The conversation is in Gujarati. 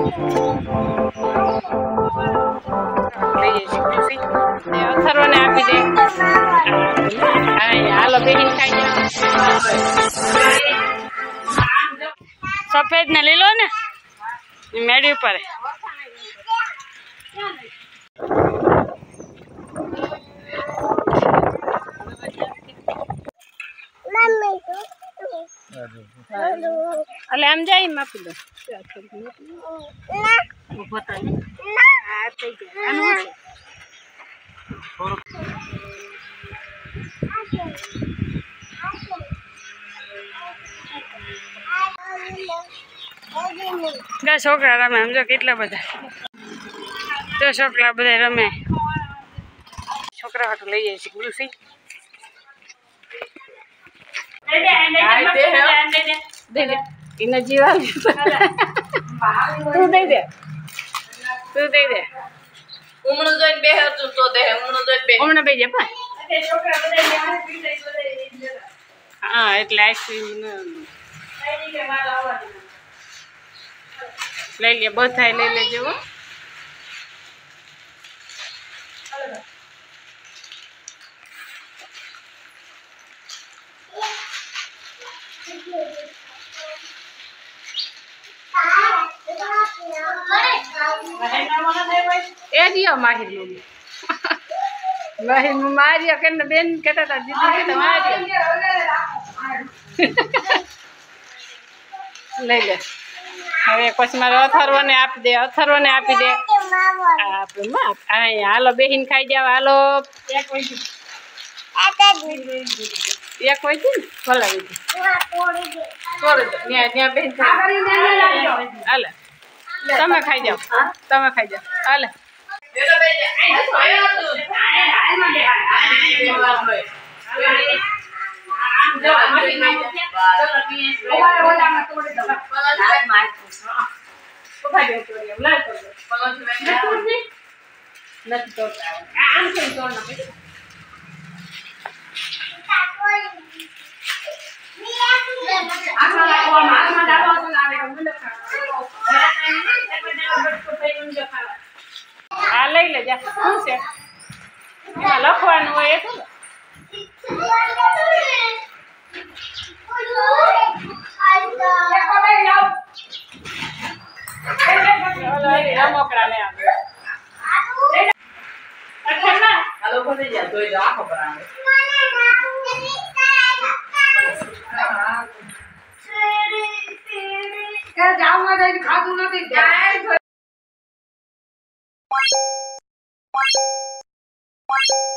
અથર્વને આપી દે. હાલો બેહીને ખાઈ જાઓ. સફેદ ને લીલો ને મેળી ઉપર એટલે આમ જાય એમ આપી દો. છોકરા રમે સમજો કેટલા બધા તો છોકરા બધા રમે. છોકરા હાટું લઈ જાય છે ગુલ્ફી. એના જીવા તું દઈ દે. તું દઈ દે. ઉમણું જોઈને બે હતું તો દે. ઉમણું જોઈને બે. હમણાં બે જાય હા એટલે આઈસ્ક્રીમ લઈ લે. બધા લઈ લેજો. એ દિયો માહિર માહિર માર્યા કે બેન કહેતા હતા દીદી કે માર્યા લઈ લે. હવે પછી મારે અથર્વને આપી દે. અથર્વને આપી દે. હાલો બેહીને ખાઈ જાવ. હાલો એક હોય છે ને ખોલાવી દે. હાલે તમે ખાઈ જાઓ. તમે ખાઈ જાઓ. હાલે હા લઈ લેજા. શું છે એમાં લખવાનું હોય એટલું રમકડા ને ખાધું નથી.